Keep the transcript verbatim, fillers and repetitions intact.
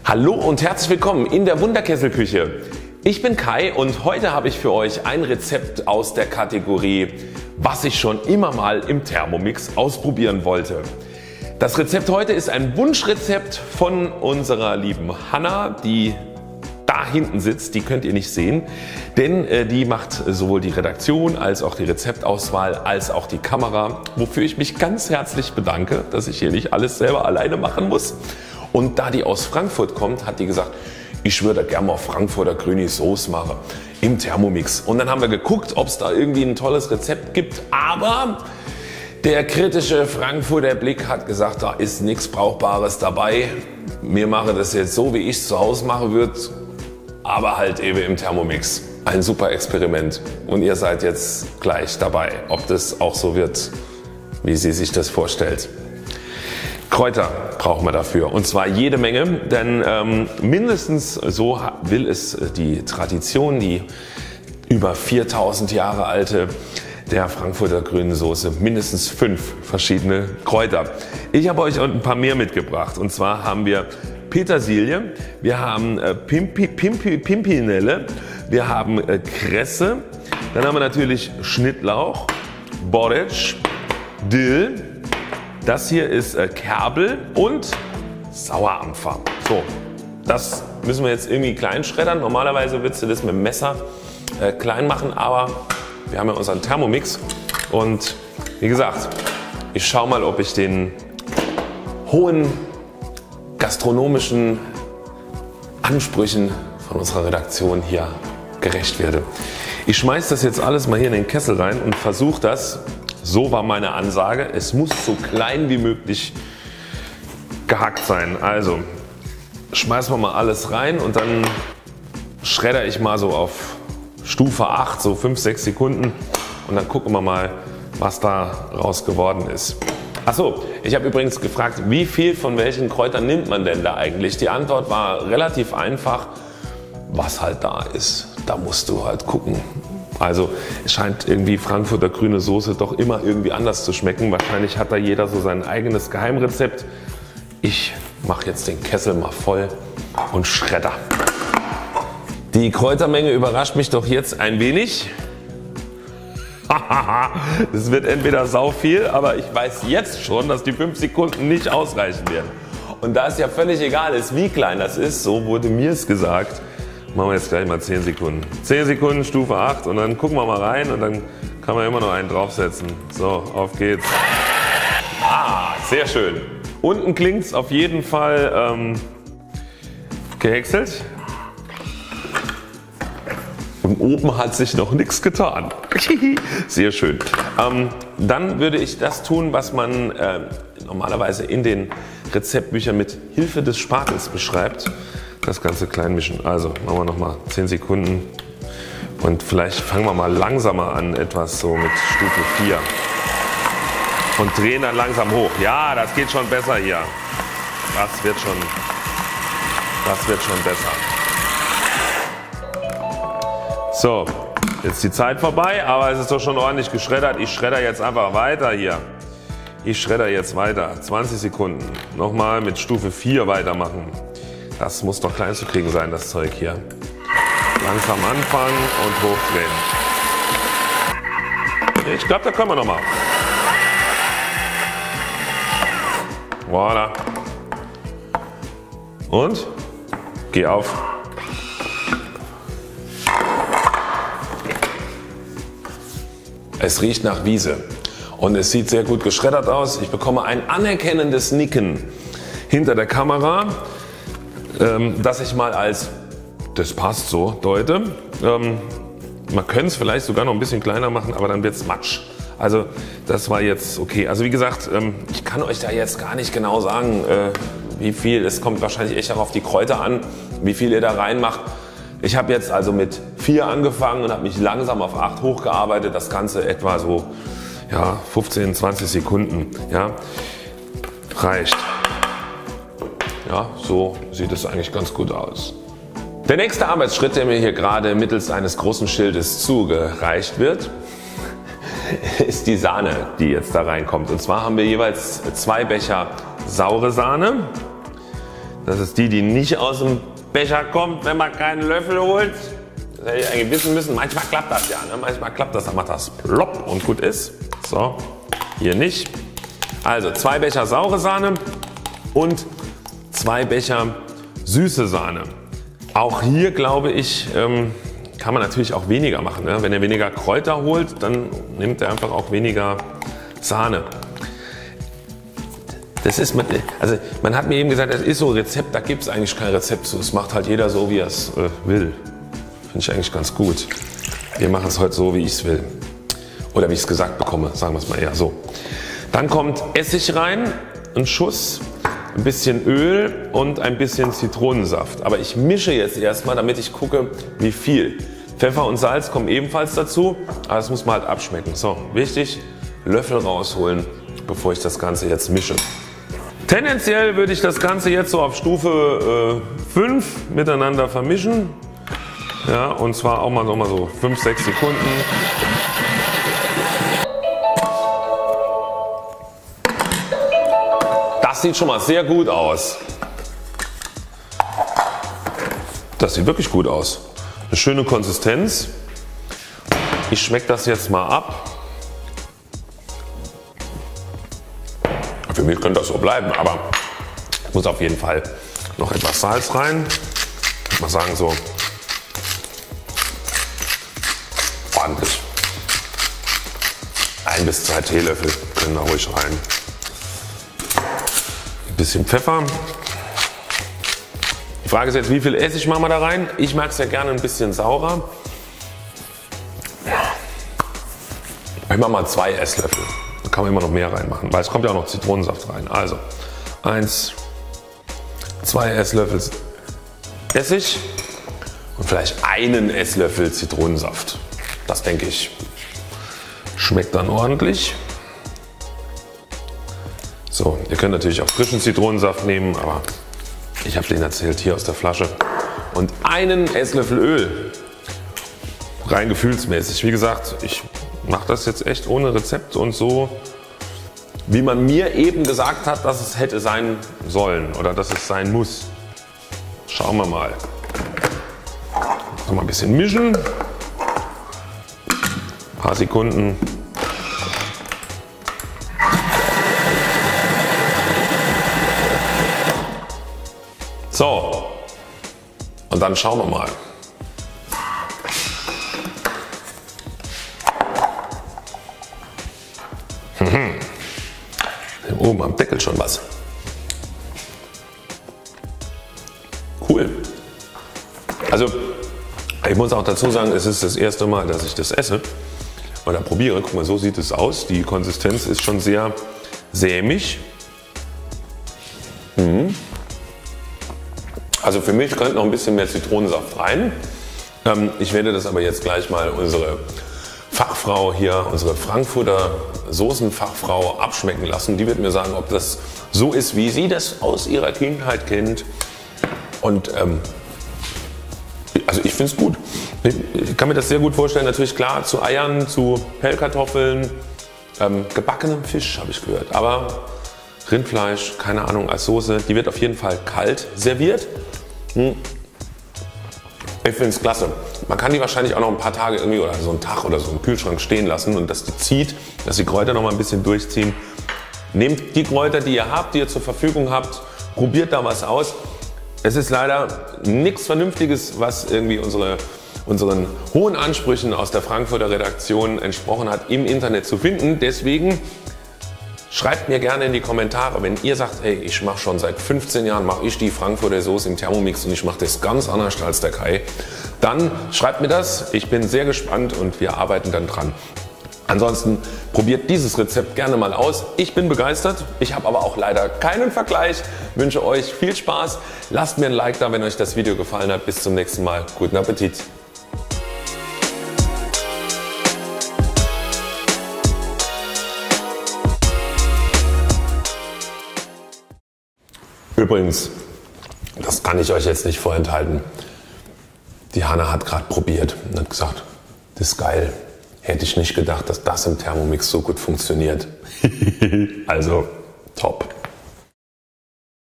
Hallo und herzlich willkommen in der Wunderkesselküche. Ich bin Kai und heute habe ich für euch ein Rezept aus der Kategorie, was ich schon immer mal im Thermomix ausprobieren wollte. Das Rezept heute ist ein Wunschrezept von unserer lieben Hanna, die da hinten sitzt. Die könnt ihr nicht sehen, denn äh, die macht sowohl die Redaktion als auch die Rezeptauswahl als auch die Kamera, wofür ich mich ganz herzlich bedanke, dass ich hier nicht alles selber alleine machen muss. Und da die aus Frankfurt kommt, hat die gesagt, ich würde gerne mal Frankfurter grüne Soße machen im Thermomix. Und dann haben wir geguckt, ob es da irgendwie ein tolles Rezept gibt, aber der kritische Frankfurter Blick hat gesagt, da ist nichts Brauchbares dabei. Wir machen das jetzt so, wie ich es zu Hause machen würde, aber halt eben im Thermomix. Ein super Experiment und ihr seid jetzt gleich dabei, ob das auch so wird, wie sie sich das vorstellt. Kräuter brauchen wir dafür und zwar jede Menge, denn ähm, mindestens so will es die Tradition, die über viertausend Jahre alte der Frankfurter grünen Soße, mindestens fünf verschiedene Kräuter. Ich habe euch ein paar mehr mitgebracht und zwar haben wir Petersilie, wir haben äh, Pimpi, Pimpi, Pimpinelle, wir haben äh, Kresse, dann haben wir natürlich Schnittlauch, Borretsch, Dill. Das hier ist äh, Kerbel und Sauerampfer. So, das müssen wir jetzt irgendwie klein schreddern. Normalerweise würdest du das mit dem Messer äh, klein machen, aber wir haben ja unseren Thermomix und wie gesagt, ich schaue mal, ob ich den hohen gastronomischen Ansprüchen von unserer Redaktion hier gerecht werde. Ich schmeiße das jetzt alles mal hier in den Kessel rein und versuche das. So war meine Ansage. Es muss so klein wie möglich gehackt sein. Also schmeißen wir mal alles rein und dann schredder ich mal so auf Stufe acht, so fünf, sechs Sekunden und dann gucken wir mal, was da raus geworden ist. Achso, ich habe übrigens gefragt, wie viel von welchen Kräutern nimmt man denn da eigentlich? Die Antwort war relativ einfach, was halt da ist. Da musst du halt gucken. Also es scheint irgendwie Frankfurter grüne Soße doch immer irgendwie anders zu schmecken. Wahrscheinlich hat da jeder so sein eigenes Geheimrezept. Ich mache jetzt den Kessel mal voll und schredder. Die Kräutermenge überrascht mich doch jetzt ein wenig. Es wird entweder sau viel, aber ich weiß jetzt schon, dass die fünf Sekunden nicht ausreichen werden. Und da es ja völlig egal ist, wie klein das ist, so wurde mir es gesagt, machen wir jetzt gleich mal zehn Sekunden. zehn Sekunden, Stufe acht und dann gucken wir mal rein und dann kann man immer noch einen draufsetzen. So, auf geht's. Ah, sehr schön. Unten klingt es auf jeden Fall ähm, gehäckselt. Und oben hat sich noch nichts getan. Sehr schön. Ähm, dann würde ich das tun, was man äh, normalerweise in den Rezeptbüchern mit Hilfe des Spatels beschreibt. Das Ganze klein mischen. Also machen wir noch mal zehn Sekunden und vielleicht fangen wir mal langsamer an, etwas so mit Stufe vier. Und drehen dann langsam hoch. Ja, das geht schon besser hier. Das wird schon, das wird schon besser. So, jetzt ist die Zeit vorbei, aber es ist doch schon ordentlich geschreddert. Ich schredder jetzt einfach weiter hier. Ich schredder jetzt weiter. zwanzig Sekunden. Nochmal mit Stufe vier weitermachen. Das muss doch klein zu kriegen sein, das Zeug hier. Langsam anfangen und hochdrehen. Ich glaube, da können wir noch mal. Voilà. Und? Geh auf. Es riecht nach Wiese und es sieht sehr gut geschreddert aus. Ich bekomme ein anerkennendes Nicken hinter der Kamera, ähm, das ich mal als das passt so deute. Ähm, man könnte es vielleicht sogar noch ein bisschen kleiner machen, aber dann wird es matsch. Also das war jetzt okay. Also wie gesagt, ähm, ich kann euch da jetzt gar nicht genau sagen, äh, wie viel. Es kommt wahrscheinlich echt auch auf die Kräuter an, wie viel ihr da reinmacht. Ich habe jetzt also mit vier angefangen und habe mich langsam auf acht hochgearbeitet. Das Ganze etwa so ja, fünfzehn, zwanzig Sekunden. Ja, reicht. Ja, so sieht es eigentlich ganz gut aus. Der nächste Arbeitsschritt, der mir hier gerade mittels eines großen Schildes zugereicht wird, ist die Sahne, die jetzt da reinkommt. Und zwar haben wir jeweils zwei Becher saure Sahne. Das ist die, die nicht aus dem Becher kommt, wenn man keinen Löffel holt. Das hätte ich eigentlich wissen müssen. Manchmal klappt das ja. Ne? Manchmal klappt das, dann macht das plopp und gut ist. So, hier nicht. Also zwei Becher saure Sahne und zwei Becher süße Sahne. Auch hier glaube ich, ähm, kann man natürlich auch weniger machen. Ne? Wenn ihr weniger Kräuter holt, dann nimmt ihr einfach auch weniger Sahne. Das ist, also man hat mir eben gesagt, das ist so ein Rezept, da gibt es eigentlich kein Rezept zu. Es macht halt jeder so, wie er es äh, will. Finde ich eigentlich ganz gut. Wir machen es heute so, wie ich es will. Oder wie ich es gesagt bekomme, sagen wir es mal eher so. Dann kommt Essig rein, ein Schuss, ein bisschen Öl und ein bisschen Zitronensaft. Aber ich mische jetzt erstmal, damit ich gucke, wie viel. Pfeffer und Salz kommen ebenfalls dazu, aber das muss man halt abschmecken. So, wichtig, Löffel rausholen, bevor ich das Ganze jetzt mische. Tendenziell würde ich das Ganze jetzt so auf Stufe äh, fünf miteinander vermischen. Ja, und zwar auch mal, auch mal so fünf, sechs Sekunden. Das sieht schon mal sehr gut aus. Das sieht wirklich gut aus. Eine schöne Konsistenz. Ich schmecke das jetzt mal ab. Für mich könnte das so bleiben, aber ich muss auf jeden Fall noch etwas Salz rein. Ich würde mal sagen so ordentlich. Ein bis zwei Teelöffel können da ruhig rein. Ein bisschen Pfeffer. Die Frage ist jetzt, wie viel Essig machen wir da rein? Ich mag es ja gerne ein bisschen saurer. Ich mache mal zwei Esslöffel. Da kann man immer noch mehr reinmachen, weil es kommt ja auch noch Zitronensaft rein. Also eins, zwei Esslöffel Essig und vielleicht einen Esslöffel Zitronensaft. Das denke ich schmeckt dann ordentlich. So, ihr könnt natürlich auch frischen Zitronensaft nehmen, aber ich habe den erzählt hier aus der Flasche. Und einen Esslöffel Öl. Rein gefühlsmäßig. Wie gesagt, ich mache das jetzt echt ohne Rezept und so, wie man mir eben gesagt hat, dass es hätte sein sollen oder dass es sein muss. Schauen wir mal. Noch mal ein bisschen mischen. Ein paar Sekunden. So. Und dann schauen wir mal. Mhm. Oben am Deckel schon was. Cool. Also ich muss auch dazu sagen, es ist das erste Mal, dass ich das esse oder probiere. Guck mal, so sieht es aus. Die Konsistenz ist schon sehr sämig. Mhm. Also für mich könnte noch ein bisschen mehr Zitronensaft rein. Ähm, ich werde das aber jetzt gleich mal unsere Fachfrau hier, unsere Frankfurter Soßenfachfrau abschmecken lassen. Die wird mir sagen, ob das so ist, wie sie das aus ihrer Kindheit kennt. Und ähm, also ich finde es gut. Ich kann mir das sehr gut vorstellen, natürlich klar zu Eiern, zu Pellkartoffeln, ähm, gebackenem Fisch habe ich gehört. Aber Rindfleisch, keine Ahnung, als Soße, die wird auf jeden Fall kalt serviert. Hm. Ich finde es klasse. Man kann die wahrscheinlich auch noch ein paar Tage irgendwie oder so einen Tag oder so im Kühlschrank stehen lassen und dass die zieht, dass die Kräuter noch mal ein bisschen durchziehen. Nehmt die Kräuter, die ihr habt, die ihr zur Verfügung habt, probiert da was aus. Es ist leider nichts Vernünftiges, was irgendwie unsere, unseren hohen Ansprüchen aus der Frankfurter Redaktion entsprochen hat, im Internet zu finden. Deswegen schreibt mir gerne in die Kommentare, wenn ihr sagt, hey, ich mache schon seit fünfzehn Jahren mache ich die Frankfurter Soße im Thermomix und ich mache das ganz anders als der Kai, dann schreibt mir das. Ich bin sehr gespannt und wir arbeiten dann dran. Ansonsten probiert dieses Rezept gerne mal aus. Ich bin begeistert. Ich habe aber auch leider keinen Vergleich. Wünsche euch viel Spaß. Lasst mir ein Like da, wenn euch das Video gefallen hat. Bis zum nächsten Mal. Guten Appetit. Übrigens, das kann ich euch jetzt nicht vorenthalten. Die Hanna hat gerade probiert und hat gesagt, das ist geil. Hätte ich nicht gedacht, dass das im Thermomix so gut funktioniert. Also top.